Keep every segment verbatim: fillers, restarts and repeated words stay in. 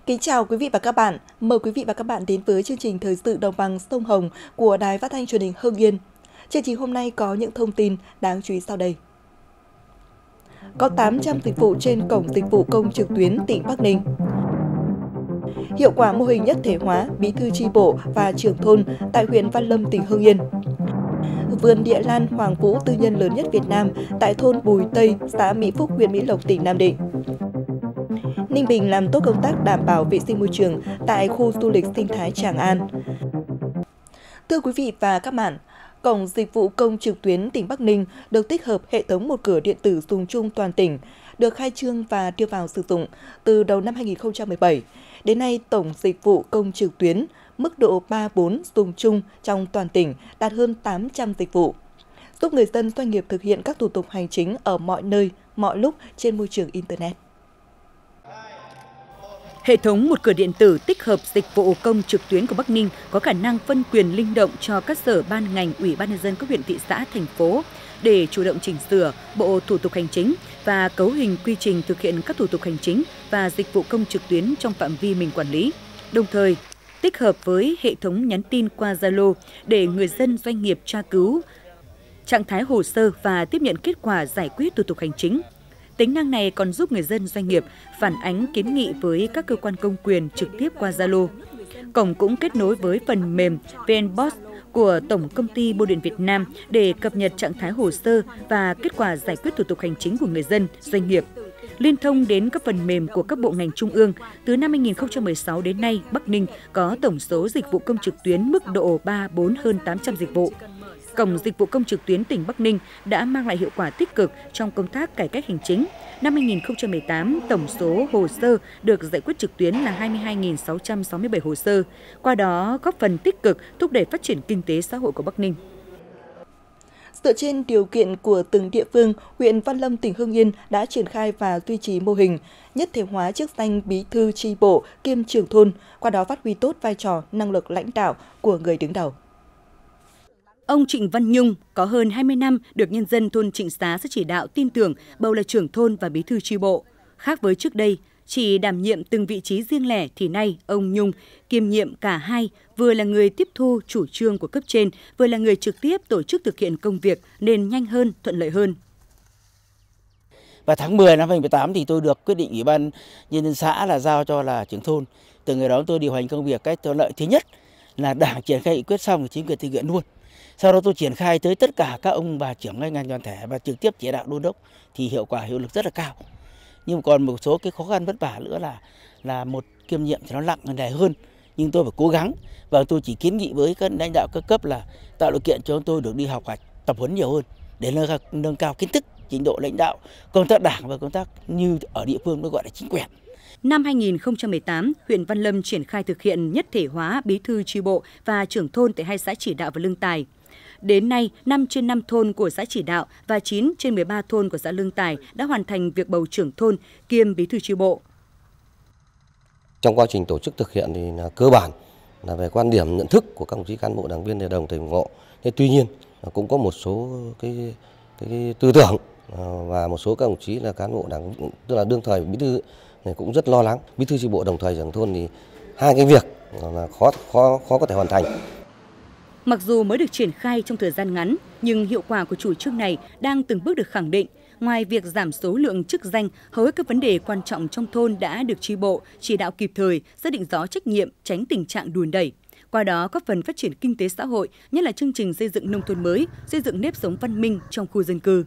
Kính chào quý vị và các bạn. Mời quý vị và các bạn đến với chương trình Thời sự đồng bằng sông Hồng của Đài Phát thanh Truyền hình Hưng Yên. Chương trình hôm nay có những thông tin đáng chú ý sau đây. Có tám trăm dịch vụ trên cổng dịch vụ công trực tuyến tỉnh Bắc Ninh. Hiệu quả mô hình nhất thể hóa bí thư chi bộ và trưởng thôn tại huyện Văn Lâm, tỉnh Hưng Yên. Vườn địa lan Hoàng Vũ tư nhân lớn nhất Việt Nam tại thôn Bùi Tây, xã Mỹ Phúc, huyện Mỹ Lộc, tỉnh Nam Định. Ninh Bình làm tốt công tác đảm bảo vệ sinh môi trường tại khu du lịch sinh thái Tràng An. Thưa quý vị và các bạn, Cổng Dịch vụ Công trực tuyến tỉnh Bắc Ninh được tích hợp hệ thống một cửa điện tử dùng chung toàn tỉnh, được khai trương và đưa vào sử dụng từ đầu năm hai nghìn không trăm mười bảy. Đến nay, Tổng Dịch vụ Công trực tuyến mức độ ba bốn dùng chung trong toàn tỉnh đạt hơn tám trăm dịch vụ, giúp người dân doanh nghiệp thực hiện các thủ tục hành chính ở mọi nơi, mọi lúc trên môi trường Internet. Hệ thống một cửa điện tử tích hợp dịch vụ công trực tuyến của Bắc Ninh có khả năng phân quyền linh động cho các sở ban ngành, ủy ban nhân dân các huyện, thị xã, thành phố để chủ động chỉnh sửa bộ thủ tục hành chính và cấu hình quy trình thực hiện các thủ tục hành chính và dịch vụ công trực tuyến trong phạm vi mình quản lý. Đồng thời, tích hợp với hệ thống nhắn tin qua Zalo để người dân doanh nghiệp tra cứu trạng thái hồ sơ và tiếp nhận kết quả giải quyết thủ tục hành chính. Tính năng này còn giúp người dân doanh nghiệp phản ánh kiến nghị với các cơ quan công quyền trực tiếp qua Zalo. Cổng cũng kết nối với phần mềm vê en Boss của Tổng Công ty Bưu điện Việt Nam để cập nhật trạng thái hồ sơ và kết quả giải quyết thủ tục hành chính của người dân, doanh nghiệp. Liên thông đến các phần mềm của các bộ ngành trung ương, từ năm hai nghìn không trăm mười sáu đến nay, Bắc Ninh có tổng số dịch vụ công trực tuyến mức độ ba bốn hơn tám trăm dịch vụ. Cổng Dịch vụ Công trực tuyến tỉnh Bắc Ninh đã mang lại hiệu quả tích cực trong công tác cải cách hành chính. Năm hai nghìn không trăm mười tám, tổng số hồ sơ được giải quyết trực tuyến là hai mươi hai nghìn sáu trăm sáu mươi bảy hồ sơ, qua đó góp phần tích cực thúc đẩy phát triển kinh tế xã hội của Bắc Ninh. Dựa trên điều kiện của từng địa phương, huyện Văn Lâm, tỉnh Hưng Yên đã triển khai và duy trì mô hình nhất thể hóa chức danh bí thư chi bộ kiêm trưởng thôn, qua đó phát huy tốt vai trò năng lực lãnh đạo của người đứng đầu. Ông Trịnh Văn Nhung có hơn hai mươi năm được nhân dân thôn Trịnh Xá xã Chỉ Đạo tin tưởng bầu là trưởng thôn và bí thư chi bộ. Khác với trước đây, chỉ đảm nhiệm từng vị trí riêng lẻ thì nay ông Nhung kiêm nhiệm cả hai, vừa là người tiếp thu chủ trương của cấp trên, vừa là người trực tiếp tổ chức thực hiện công việc nên nhanh hơn, thuận lợi hơn. Vào tháng mười năm hai nghìn không trăm mười tám thì tôi được quyết định Ủy ban nhân dân xã là giao cho là trưởng thôn. Từ ngày đó tôi điều hành công việc cách thuận lợi thứ nhất là Đảng triển khai nghị quyết xong thì chính quyền thực hiện luôn. Sau đó tôi triển khai tới tất cả các ông bà trưởng ngành đoàn thể và trực tiếp chỉ đạo đôn đốc thì hiệu quả hiệu lực rất là cao. Nhưng còn một số cái khó khăn vất vả nữa là là một kiêm nhiệm thì nó nặng nề hơn, nhưng tôi phải cố gắng và tôi chỉ kiến nghị với các lãnh đạo các cấp là tạo điều kiện cho tôi được đi học và tập huấn nhiều hơn để nâng cao, nâng cao kiến thức, trình độ lãnh đạo, công tác đảng và công tác như ở địa phương nó gọi là chính quyền. Năm hai nghìn không trăm mười tám, huyện Văn Lâm triển khai thực hiện nhất thể hóa bí thư chi bộ và trưởng thôn tại hai xã Chỉ Đạo và Lương Tài. Đến nay, năm trên năm thôn của xã Chỉ Đạo và chín trên mười ba thôn của xã Lương Tài đã hoàn thành việc bầu trưởng thôn kiêm bí thư chi bộ. Trong quá trình tổ chức thực hiện thì là cơ bản là về quan điểm nhận thức của các đồng chí cán bộ đảng viên đều đồng tình ủng hộ. Thế tuy nhiên cũng có một số cái, cái, cái tư tưởng và một số các đồng chí là cán bộ đảng, tức là đương thời bí thư này cũng rất lo lắng. Bí thư chi bộ đồng thời trưởng thôn thì hai cái việc là khó khó khó có thể hoàn thành. Mặc dù mới được triển khai trong thời gian ngắn, nhưng hiệu quả của chủ trương này đang từng bước được khẳng định. Ngoài việc giảm số lượng chức danh, hầu hết các vấn đề quan trọng trong thôn đã được chi bộ chỉ đạo kịp thời, xác định rõ trách nhiệm, tránh tình trạng đùn đẩy. Qua đó góp phần phát triển kinh tế xã hội, nhất là chương trình xây dựng nông thôn mới, xây dựng nếp sống văn minh trong khu dân cư.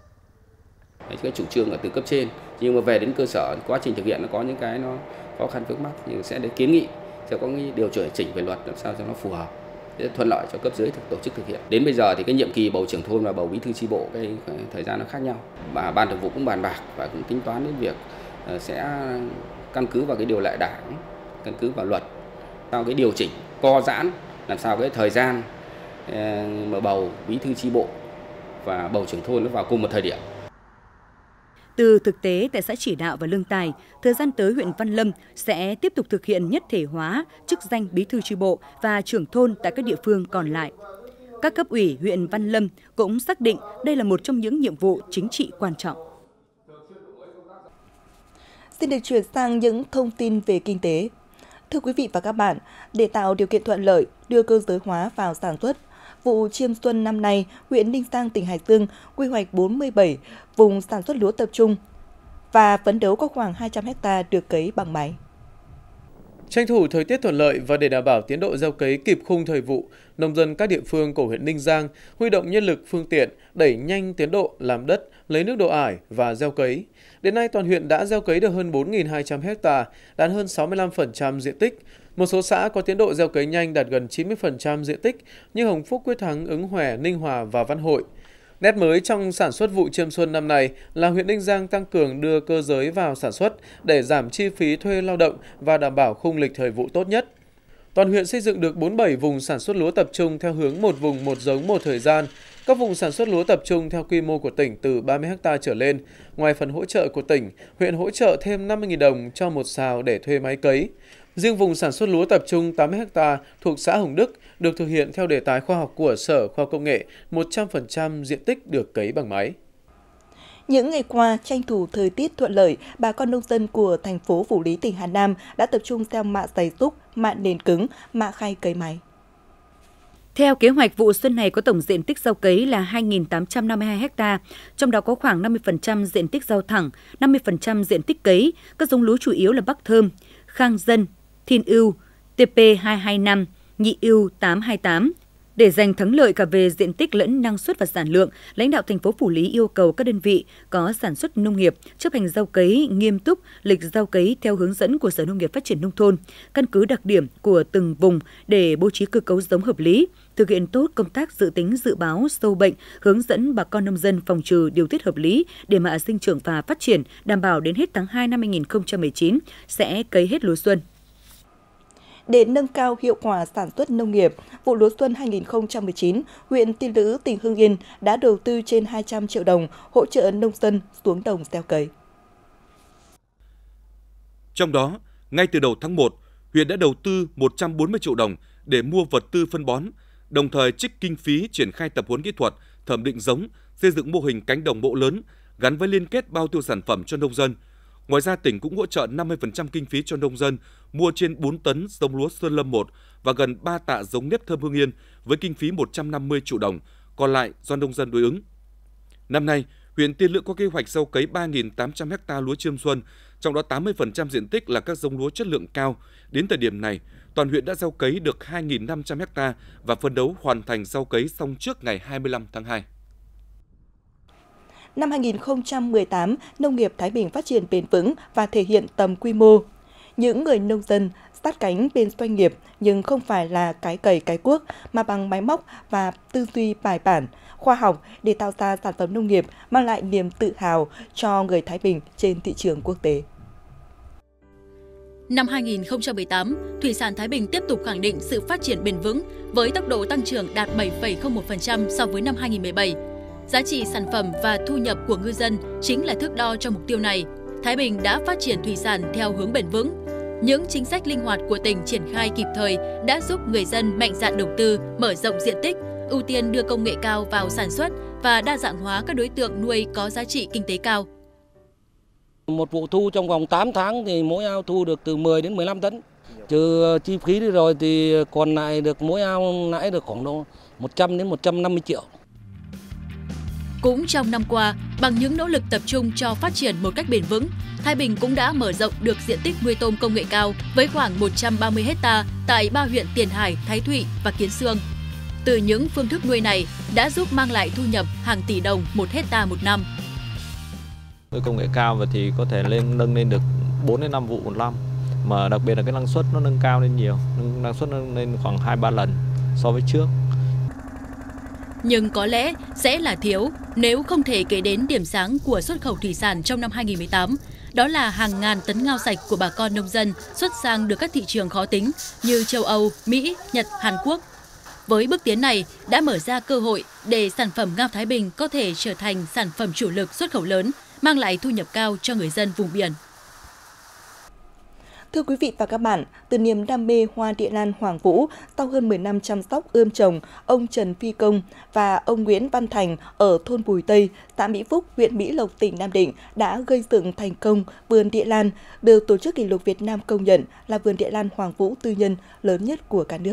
Cái chủ trương ở từ cấp trên, nhưng mà về đến cơ sở, quá trình thực hiện nó có những cái nó khó khăn vướng mắc, nhưng sẽ để kiến nghị, sẽ có cái điều chỉnh về luật làm sao cho nó phù hợp, để thuận lợi cho cấp dưới tổ chức thực hiện. Đến bây giờ thì cái nhiệm kỳ bầu trưởng thôn và bầu bí thư chi bộ cái thời gian nó khác nhau. Và ban thường vụ cũng bàn bạc và cũng tính toán đến việc sẽ căn cứ vào cái điều lệ đảng, căn cứ vào luật, sao cái điều chỉnh co giãn, làm sao cái thời gian mà bầu bí thư chi bộ và bầu trưởng thôn nó vào cùng một thời điểm. Từ thực tế tại xã Chỉ Đạo và Lương Tài, thời gian tới huyện Văn Lâm sẽ tiếp tục thực hiện nhất thể hóa chức danh bí thư chi bộ và trưởng thôn tại các địa phương còn lại. Các cấp ủy huyện Văn Lâm cũng xác định đây là một trong những nhiệm vụ chính trị quan trọng. Xin được chuyển sang những thông tin về kinh tế. Thưa quý vị và các bạn, để tạo điều kiện thuận lợi đưa cơ giới hóa vào sản xuất, vụ chiêm xuân năm nay, huyện Ninh Giang, tỉnh Hải Dương quy hoạch bốn mươi bảy vùng sản xuất lúa tập trung và phấn đấu có khoảng hai trăm héc ta được cấy bằng máy. Tranh thủ thời tiết thuận lợi và để đảm bảo tiến độ gieo cấy kịp khung thời vụ, nông dân các địa phương của huyện Ninh Giang huy động nhân lực, phương tiện, đẩy nhanh tiến độ làm đất, lấy nước độ ải và gieo cấy. Đến nay, toàn huyện đã gieo cấy được hơn bốn nghìn hai trăm héc ta, đạt hơn sáu mươi lăm phần trăm diện tích. Một số xã có tiến độ gieo cấy nhanh đạt gần chín mươi phần trăm diện tích như Hồng Phúc, Quyết Thắng, Ứng Hòe, Ninh Hòa và Văn Hội. Nét mới trong sản xuất vụ chiêm xuân năm nay là huyện Ninh Giang tăng cường đưa cơ giới vào sản xuất để giảm chi phí thuê lao động và đảm bảo khung lịch thời vụ tốt nhất. Toàn huyện xây dựng được bốn mươi bảy vùng sản xuất lúa tập trung theo hướng một vùng một giống một thời gian. Các vùng sản xuất lúa tập trung theo quy mô của tỉnh từ ba mươi héc ta trở lên. Ngoài phần hỗ trợ của tỉnh, huyện hỗ trợ thêm năm mươi nghìn đồng cho một sào để thuê máy cấy. Riêng vùng sản xuất lúa tập trung tám mươi héc ta thuộc xã Hồng Đức được thực hiện theo đề tài khoa học của Sở Khoa học Công nghệ, một trăm phần trăm diện tích được cấy bằng máy. Những ngày qua, tranh thủ thời tiết thuận lợi, bà con nông dân của thành phố Phủ Lý, tỉnh Hà Nam đã tập trung gieo mạ dày súc, mạ nền cứng, mạ khay cấy máy. Theo kế hoạch, vụ xuân này có tổng diện tích gieo cấy là hai nghìn tám trăm năm mươi hai héc ta, trong đó có khoảng năm mươi phần trăm diện tích gieo thẳng, năm mươi phần trăm diện tích cấy. Các giống lúa chủ yếu là Bắc Thơm, Khang Dân, Thiên Ưu, T P hai hai năm, Nhị Ưu tám hai tám. Để giành thắng lợi cả về diện tích lẫn năng suất và sản lượng, lãnh đạo thành phố Phủ Lý yêu cầu các đơn vị có sản xuất nông nghiệp chấp hành gieo cấy nghiêm túc, lịch gieo cấy theo hướng dẫn của Sở Nông nghiệp Phát triển Nông thôn, căn cứ đặc điểm của từng vùng để bố trí cơ cấu giống hợp lý, thực hiện tốt công tác dự tính dự báo sâu bệnh, hướng dẫn bà con nông dân phòng trừ điều tiết hợp lý để mạ sinh trưởng và phát triển, đảm bảo đến hết tháng hai năm hai nghìn không trăm mười chín sẽ cấy hết lúa xuân. Để nâng cao hiệu quả sản xuất nông nghiệp, vụ lúa xuân hai nghìn không trăm mười chín, huyện Tiên Lữ, tỉnh Hưng Yên đã đầu tư trên hai trăm triệu đồng hỗ trợ nông dân xuống đồng gieo cấy. Trong đó, ngay từ đầu tháng một, huyện đã đầu tư một trăm bốn mươi triệu đồng để mua vật tư phân bón, đồng thời trích kinh phí triển khai tập huấn kỹ thuật, thẩm định giống, xây dựng mô hình cánh đồng mẫu lớn gắn với liên kết bao tiêu sản phẩm cho nông dân. Ngoài ra, tỉnh cũng hỗ trợ năm mươi phần trăm kinh phí cho nông dân mua trên bốn tấn giống lúa Sơn Lâm một và gần ba tạ giống nếp thơm Hưng Yên với kinh phí một trăm năm mươi triệu đồng, còn lại do nông dân đối ứng. Năm nay, huyện Tiên Lữ có kế hoạch gieo cấy ba nghìn tám trăm héc ta lúa chiêm xuân, trong đó tám mươi phần trăm diện tích là các giống lúa chất lượng cao. Đến thời điểm này, toàn huyện đã gieo cấy được hai nghìn năm trăm héc ta và phấn đấu hoàn thành gieo cấy xong trước ngày hai mươi lăm tháng hai. Năm hai nghìn không trăm mười tám, nông nghiệp Thái Bình phát triển bền vững và thể hiện tầm quy mô. Những người nông dân sát cánh bên doanh nghiệp nhưng không phải là cái cày cái cuốc mà bằng máy móc và tư duy bài bản, khoa học để tạo ra sản phẩm nông nghiệp mang lại niềm tự hào cho người Thái Bình trên thị trường quốc tế. Năm hai nghìn không trăm mười tám, Thủy sản Thái Bình tiếp tục khẳng định sự phát triển bền vững với tốc độ tăng trưởng đạt bảy phẩy không một phần trăm so với năm hai nghìn không trăm mười bảy. Giá trị sản phẩm và thu nhập của ngư dân chính là thước đo cho mục tiêu này. Thái Bình đã phát triển thủy sản theo hướng bền vững. Những chính sách linh hoạt của tỉnh triển khai kịp thời đã giúp người dân mạnh dạn đầu tư, mở rộng diện tích, ưu tiên đưa công nghệ cao vào sản xuất và đa dạng hóa các đối tượng nuôi có giá trị kinh tế cao. Một vụ thu trong vòng tám tháng thì mỗi ao thu được từ mười đến mười lăm tấn. Trừ chi phí đi rồi thì còn lại được mỗi ao lãi được khoảng độ một trăm đến một trăm năm mươi triệu. Cũng trong năm qua, bằng những nỗ lực tập trung cho phát triển một cách bền vững, Thái Bình cũng đã mở rộng được diện tích nuôi tôm công nghệ cao với khoảng một trăm ba mươi héc ta tại ba huyện Tiền Hải, Thái Thụy và Kiến Xương. Từ những phương thức nuôi này đã giúp mang lại thu nhập hàng tỷ đồng một héc ta một năm. Với công nghệ cao và thì có thể lên nâng lên được bốn đến năm vụ một năm, mà đặc biệt là cái năng suất nó nâng cao lên nhiều, năng suất nâng lên khoảng hai ba lần so với trước. Nhưng có lẽ sẽ là thiếu nếu không thể kể đến điểm sáng của xuất khẩu thủy sản trong năm hai nghìn không trăm mười tám. Đó là hàng ngàn tấn ngao sạch của bà con nông dân xuất sang được các thị trường khó tính như châu Âu, Mỹ, Nhật, Hàn Quốc. Với bước tiến này đã mở ra cơ hội để sản phẩm ngao Thái Bình có thể trở thành sản phẩm chủ lực xuất khẩu lớn, mang lại thu nhập cao cho người dân vùng biển. Thưa quý vị và các bạn, từ niềm đam mê hoa địa lan Hoàng Vũ, sau hơn mười năm chăm sóc ươm trồng, ông Trần Phi Công và ông Nguyễn Văn Thành ở thôn Bùi Tây, xã Mỹ Phúc, huyện Mỹ Lộc, tỉnh Nam Định đã gây dựng thành công vườn địa lan, được Tổ chức Kỷ lục Việt Nam công nhận là vườn địa lan Hoàng Vũ tư nhân lớn nhất của cả nước.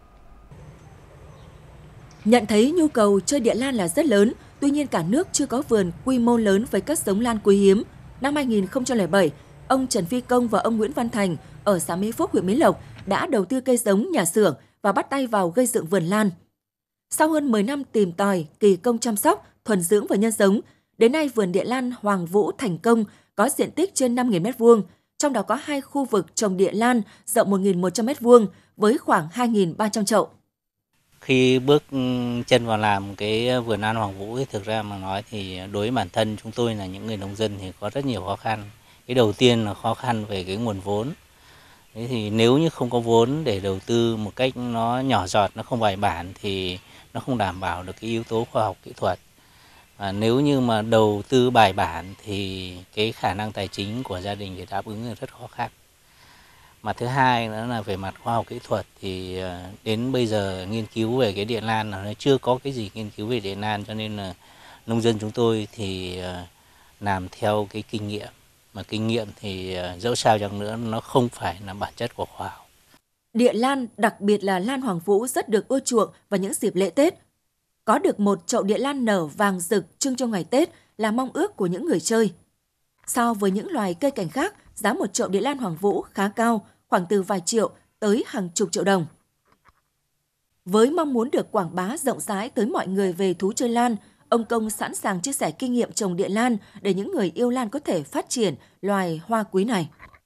Nhận thấy nhu cầu chơi địa lan là rất lớn, tuy nhiên cả nước chưa có vườn quy mô lớn với các giống lan quý hiếm. Năm hai nghìn không trăm lẻ bảy, ông Trần Phi Công và ông Nguyễn Văn Thành ở xã Mỹ Phúc, huyện Mỹ Lộc đã đầu tư cây giống, nhà xưởng và bắt tay vào gây dựng vườn lan. Sau hơn mười năm tìm tòi, kỳ công chăm sóc, thuần dưỡng và nhân giống, đến nay vườn địa lan Hoàng Vũ thành công, có diện tích trên năm nghìn mét vuông, trong đó có hai khu vực trồng địa lan rộng một nghìn một trăm mét vuông với khoảng hai nghìn ba trăm chậu. Khi bước chân vào làm cái vườn lan Hoàng Vũ thì thực ra mà nói thì đối với bản thân chúng tôi là những người nông dân thì có rất nhiều khó khăn. Cái đầu tiên là khó khăn về cái nguồn vốn. Thế thì nếu như không có vốn để đầu tư một cách nó nhỏ giọt, nó không bài bản thì nó không đảm bảo được cái yếu tố khoa học kỹ thuật. Và nếu như mà đầu tư bài bản thì cái khả năng tài chính của gia đình để đáp ứng là rất khó khăn. Mà thứ hai nữa là về mặt khoa học kỹ thuật thì đến bây giờ nghiên cứu về cái địa lan là nó chưa có cái gì nghiên cứu về địa lan, cho nên là nông dân chúng tôi thì làm theo cái kinh nghiệm. Mà kinh nghiệm thì dẫu sao chăng nữa nó không phải là bản chất của khoa học. Địa lan, đặc biệt là lan Hoàng Vũ rất được ưa chuộng vào những dịp lễ Tết. Có được một chậu địa lan nở vàng rực trưng trong ngày Tết là mong ước của những người chơi. So với những loài cây cảnh khác, giá một chậu địa lan Hoàng Vũ khá cao, khoảng từ vài triệu tới hàng chục triệu đồng. Với mong muốn được quảng bá rộng rãi tới mọi người về thú chơi lan, ông Công sẵn sàng chia sẻ kinh nghiệm trồng địa lan để những người yêu lan có thể phát triển loài hoa quý này.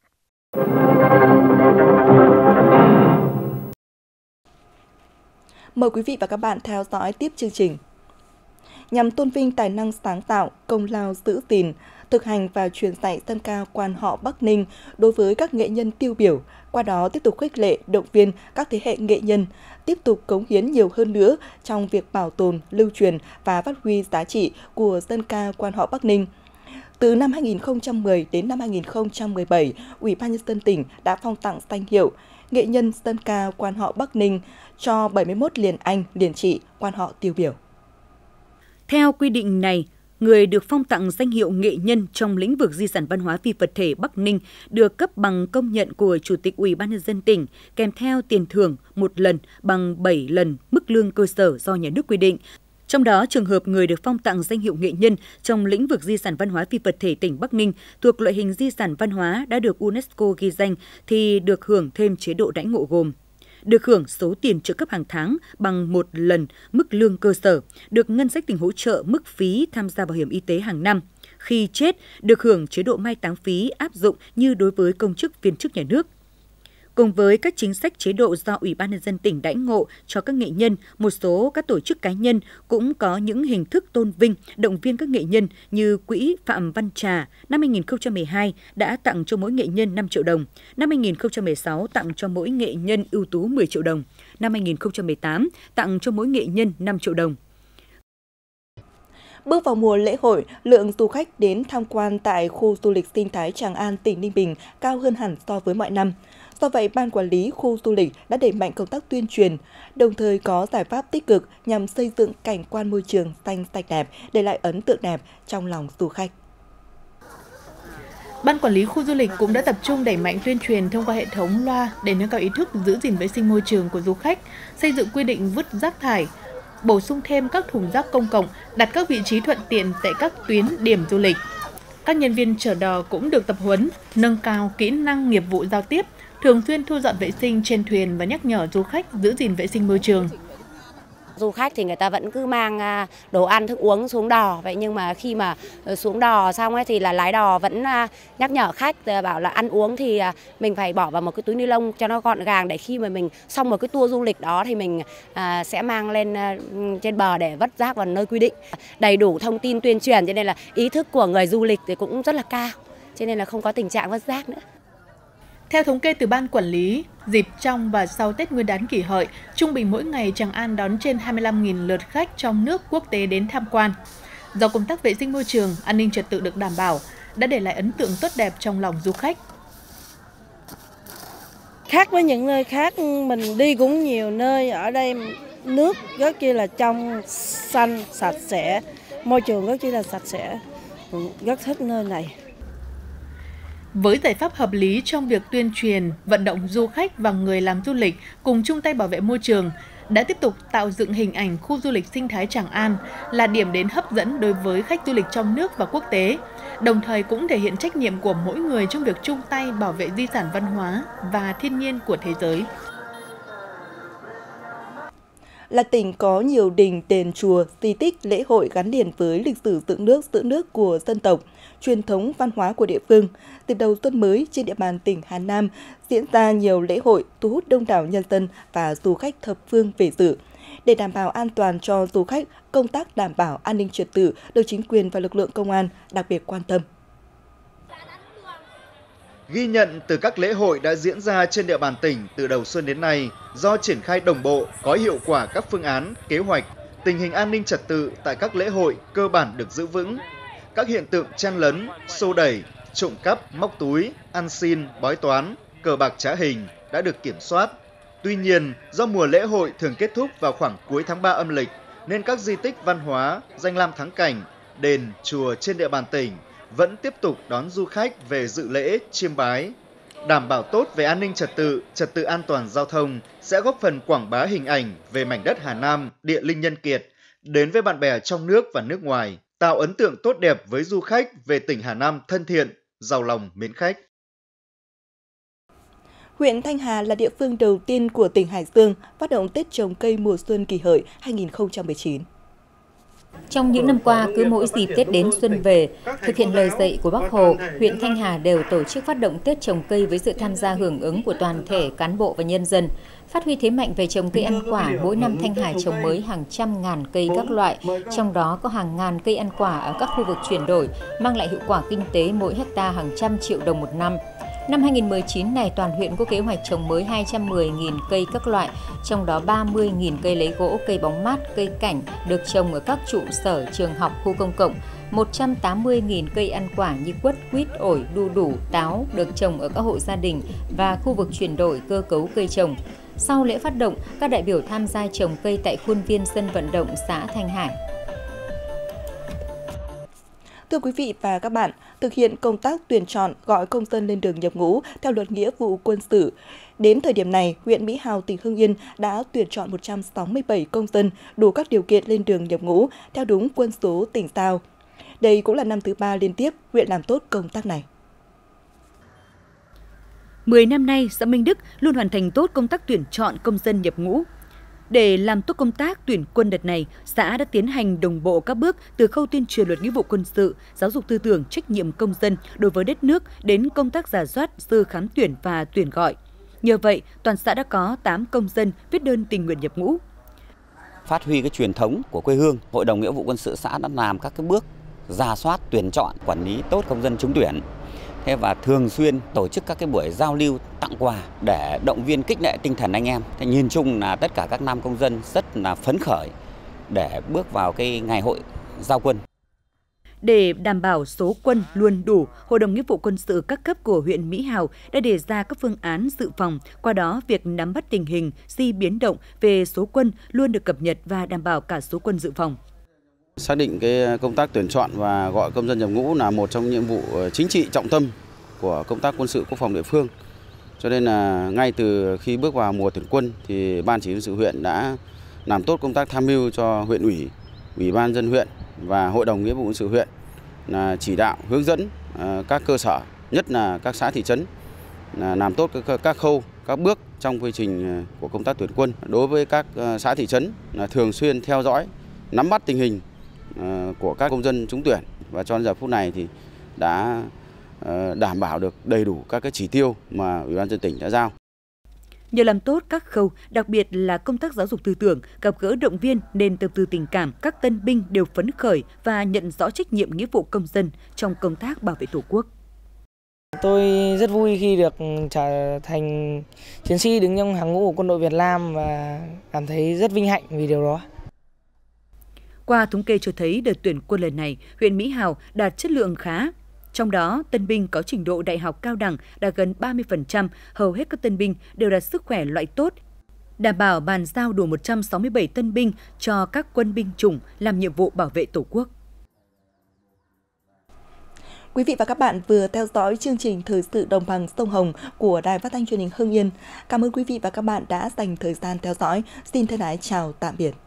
Mời quý vị và các bạn theo dõi tiếp chương trình. Nhằm tôn vinh tài năng sáng tạo, công lao giữ gìn, thực hành và truyền dạy dân ca quan họ Bắc Ninh đối với các nghệ nhân tiêu biểu, qua đó tiếp tục khích lệ, động viên các thế hệ nghệ nhân tiếp tục cống hiến nhiều hơn nữa trong việc bảo tồn, lưu truyền và phát huy giá trị của dân ca quan họ Bắc Ninh. Từ năm hai nghìn không trăm mười đến năm hai nghìn không trăm mười bảy, Ủy ban Nhân dân tỉnh đã phong tặng danh hiệu nghệ nhân dân ca quan họ Bắc Ninh cho bảy mươi mốt liền anh, liền chị quan họ tiêu biểu. Theo quy định này, người được phong tặng danh hiệu nghệ nhân trong lĩnh vực di sản văn hóa phi vật thể Bắc Ninh được cấp bằng công nhận của Chủ tịch Ủy ban Nhân dân tỉnh, kèm theo tiền thưởng một lần bằng bảy lần mức lương cơ sở do nhà nước quy định. Trong đó, trường hợp người được phong tặng danh hiệu nghệ nhân trong lĩnh vực di sản văn hóa phi vật thể tỉnh Bắc Ninh thuộc loại hình di sản văn hóa đã được UNESCO ghi danh thì được hưởng thêm chế độ đãi ngộ gồm: được hưởng số tiền trợ cấp hàng tháng bằng một lần mức lương cơ sở, được ngân sách tỉnh hỗ trợ mức phí tham gia bảo hiểm y tế hàng năm. Khi chết, được hưởng chế độ mai táng phí áp dụng như đối với công chức viên chức nhà nước. Cùng với các chính sách chế độ do Ủy ban Nhân dân tỉnh đãi ngộ cho các nghệ nhân, một số các tổ chức cá nhân cũng có những hình thức tôn vinh, động viên các nghệ nhân như Quỹ Phạm Văn Trà năm hai nghìn không trăm mười hai đã tặng cho mỗi nghệ nhân năm triệu đồng, năm hai nghìn không trăm mười sáu tặng cho mỗi nghệ nhân ưu tú mười triệu đồng, năm hai nghìn không trăm mười tám tặng cho mỗi nghệ nhân năm triệu đồng. Bước vào mùa lễ hội, lượng du khách đến tham quan tại khu du lịch sinh thái Tràng An, tỉnh Ninh Bình cao hơn hẳn so với mọi năm. Do vậy, Ban Quản lý khu du lịch đã đẩy mạnh công tác tuyên truyền, đồng thời có giải pháp tích cực nhằm xây dựng cảnh quan môi trường xanh sạch đẹp, để lại ấn tượng đẹp trong lòng du khách. Ban Quản lý khu du lịch cũng đã tập trung đẩy mạnh tuyên truyền thông qua hệ thống loa để nâng cao ý thức giữ gìn vệ sinh môi trường của du khách, xây dựng quy định vứt rác thải, bổ sung thêm các thùng rác công cộng, đặt các vị trí thuận tiện tại các tuyến điểm du lịch. Các nhân viên chở đò cũng được tập huấn, nâng cao kỹ năng nghiệp vụ giao tiếp, thường xuyên thu dọn vệ sinh trên thuyền và nhắc nhở du khách giữ gìn vệ sinh môi trường. Du khách thì người ta vẫn cứ mang đồ ăn, thức uống xuống đò, vậy nhưng mà khi mà xuống đò xong ấy thì là lái đò vẫn nhắc nhở khách, bảo là ăn uống thì mình phải bỏ vào một cái túi ni lông cho nó gọn gàng, để khi mà mình xong một cái tour du lịch đó thì mình sẽ mang lên trên bờ để vứt rác vào nơi quy định. Đầy đủ thông tin tuyên truyền, cho nên là ý thức của người du lịch thì cũng rất là cao, cho nên là không có tình trạng vứt rác nữa. Theo thống kê từ Ban Quản lý, dịp trong và sau Tết Nguyên đán Kỷ Hợi, trung bình mỗi ngày Tràng An đón trên hai mươi lăm nghìn lượt khách trong nước, quốc tế đến tham quan. Do công tác vệ sinh môi trường, an ninh trật tự được đảm bảo, đã để lại ấn tượng tốt đẹp trong lòng du khách. Khác với những nơi khác, mình đi cũng nhiều nơi, ở đây nước rất chi là trong, xanh, sạch sẽ, môi trường rất chi là sạch sẽ, rất thích nơi này. Với giải pháp hợp lý trong việc tuyên truyền, vận động du khách và người làm du lịch cùng chung tay bảo vệ môi trường, đã tiếp tục tạo dựng hình ảnh khu du lịch sinh thái Tràng An là điểm đến hấp dẫn đối với khách du lịch trong nước và quốc tế, đồng thời cũng thể hiện trách nhiệm của mỗi người trong việc chung tay bảo vệ di sản văn hóa và thiên nhiên của thế giới. Là tỉnh có nhiều đình, đền, chùa, di tích, lễ hội gắn liền với lịch sử dựng nước, giữ nước của dân tộc, truyền thống văn hóa của địa phương. Từ đầu xuân mới, trên địa bàn tỉnh Hà Nam diễn ra nhiều lễ hội thu hút đông đảo nhân dân và du khách thập phương về dự. Để đảm bảo an toàn cho du khách, công tác đảm bảo an ninh trật tự được chính quyền và lực lượng công an đặc biệt quan tâm. Ghi nhận từ các lễ hội đã diễn ra trên địa bàn tỉnh từ đầu xuân đến nay, do triển khai đồng bộ, có hiệu quả các phương án, kế hoạch, tình hình an ninh trật tự tại các lễ hội cơ bản được giữ vững. Các hiện tượng chen lấn, xô đẩy, trộm cắp, móc túi, ăn xin, bói toán, cờ bạc trá hình đã được kiểm soát. Tuy nhiên, do mùa lễ hội thường kết thúc vào khoảng cuối tháng ba âm lịch, nên các di tích văn hóa, danh lam thắng cảnh, đền, chùa trên địa bàn tỉnh vẫn tiếp tục đón du khách về dự lễ, chiêm bái. Đảm bảo tốt về an ninh trật tự, trật tự an toàn giao thông sẽ góp phần quảng bá hình ảnh về mảnh đất Hà Nam, địa linh nhân kiệt, đến với bạn bè trong nước và nước ngoài, tạo ấn tượng tốt đẹp với du khách về tỉnh Hà Nam thân thiện, giàu lòng mến khách. Huyện Thanh Hà là địa phương đầu tiên của tỉnh Hải Dương phát động Tết trồng cây mùa xuân Kỷ Hợi hai nghìn không trăm mười chín. Trong những năm qua, cứ mỗi dịp Tết đến xuân về, thực hiện lời dạy của Bác Hồ, huyện Thanh Hà đều tổ chức phát động Tết trồng cây với sự tham gia hưởng ứng của toàn thể cán bộ và nhân dân. Phát huy thế mạnh về trồng cây ăn quả, mỗi năm Thanh Hà trồng mới hàng trăm ngàn cây các loại, trong đó có hàng ngàn cây ăn quả ở các khu vực chuyển đổi, mang lại hiệu quả kinh tế mỗi hecta hàng trăm triệu đồng một năm. Năm hai nghìn không trăm mười chín này, toàn huyện có kế hoạch trồng mới hai trăm mười nghìn cây các loại, trong đó ba mươi nghìn cây lấy gỗ, cây bóng mát, cây cảnh được trồng ở các trụ sở, trường học, khu công cộng, một trăm tám mươi nghìn cây ăn quả như quất, quýt, ổi, đu đủ, táo được trồng ở các hộ gia đình và khu vực chuyển đổi cơ cấu cây trồng. Sau lễ phát động, các đại biểu tham gia trồng cây tại khuôn viên sân vận động xã Thanh Hải. Thưa quý vị và các bạn, thực hiện công tác tuyển chọn gọi công dân lên đường nhập ngũ theo luật nghĩa vụ quân sự. Đến thời điểm này, huyện Mỹ Hào, tỉnh Hưng Yên đã tuyển chọn một trăm sáu mươi bảy công dân đủ các điều kiện lên đường nhập ngũ theo đúng quân số tỉnh giao. Đây cũng là năm thứ ba liên tiếp huyện làm tốt công tác này. mười năm nay, xã Minh Đức luôn hoàn thành tốt công tác tuyển chọn công dân nhập ngũ. Để làm tốt công tác tuyển quân đợt này, xã đã tiến hành đồng bộ các bước từ khâu tuyên truyền luật nghĩa vụ quân sự, giáo dục tư tưởng, trách nhiệm công dân đối với đất nước đến công tác rà soát, sơ khám tuyển và tuyển gọi. Nhờ vậy, toàn xã đã có tám công dân viết đơn tình nguyện nhập ngũ. Phát huy cái truyền thống của quê hương, Hội đồng nghĩa vụ quân sự xã đã làm các cái bước rà soát, tuyển chọn, quản lý tốt công dân trúng tuyển. Thế và thường xuyên tổ chức các cái buổi giao lưu, tặng quà để động viên khích lệ tinh thần anh em. Thế nhìn chung là tất cả các nam công dân rất là phấn khởi để bước vào cái ngày hội giao quân. Để đảm bảo số quân luôn đủ, Hội đồng nghĩa vụ quân sự các cấp của huyện Mỹ Hào đã đề ra các phương án dự phòng, qua đó việc nắm bắt tình hình, di biến động về số quân luôn được cập nhật và đảm bảo cả số quân dự phòng. Xác định cái công tác tuyển chọn và gọi công dân nhập ngũ là một trong những nhiệm vụ chính trị trọng tâm của công tác quân sự quốc phòng địa phương. Cho nên là ngay từ khi bước vào mùa tuyển quân thì Ban Chỉ huy quân sự huyện đã làm tốt công tác tham mưu cho huyện ủy, Ủy ban nhân dân huyện và Hội đồng nghĩa vụ quân sự huyện là chỉ đạo hướng dẫn các cơ sở, nhất là các xã thị trấn là làm tốt các khâu, các bước trong quy trình của công tác tuyển quân. Đối với các xã thị trấn là thường xuyên theo dõi, nắm bắt tình hình của các công dân trúng tuyển và cho đến giờ phút này thì đã đảm bảo được đầy đủ các cái chỉ tiêu mà Ủy ban nhân dân tỉnh đã giao. Nhờ làm tốt các khâu, đặc biệt là công tác giáo dục tư tưởng, gặp gỡ động viên nên tâm tư tình cảm, các tân binh đều phấn khởi và nhận rõ trách nhiệm nghĩa vụ công dân trong công tác bảo vệ Tổ quốc. Tôi rất vui khi được trở thành chiến sĩ đứng trong hàng ngũ của quân đội Việt Nam và cảm thấy rất vinh hạnh vì điều đó. Qua thống kê cho thấy đợt tuyển quân lần này, huyện Mỹ Hào đạt chất lượng khá. Trong đó, tân binh có trình độ đại học cao đẳng đạt gần ba mươi phần trăm, hầu hết các tân binh đều đạt sức khỏe loại tốt, đảm bảo bàn giao đủ một trăm sáu mươi bảy tân binh cho các quân binh chủng làm nhiệm vụ bảo vệ Tổ quốc. Quý vị và các bạn vừa theo dõi chương trình Thời sự Đồng bằng Sông Hồng của Đài Phát thanh Truyền hình Hưng Yên. Cảm ơn quý vị và các bạn đã dành thời gian theo dõi. Xin thân ái chào tạm biệt.